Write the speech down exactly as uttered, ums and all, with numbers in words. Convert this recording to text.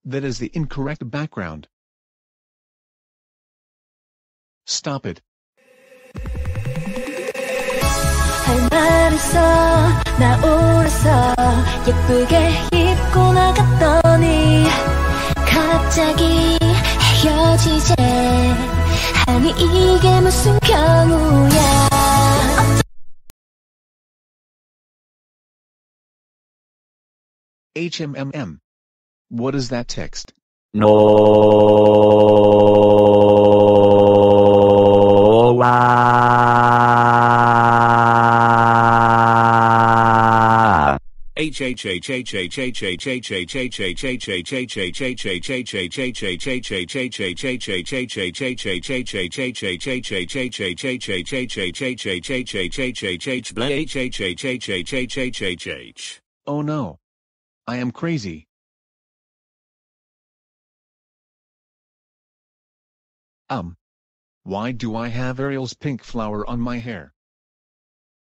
That is the incorrect background. Stop it. 할 말 있어 나 울었어 예쁘게 입고 나갔더니 갑자기 헤어지재 아니 이게 무슨 경우야 HMMM. What is that text? Noah. Oh no. I am crazy. Um. Why do I have Ariel's pink flower on my hair?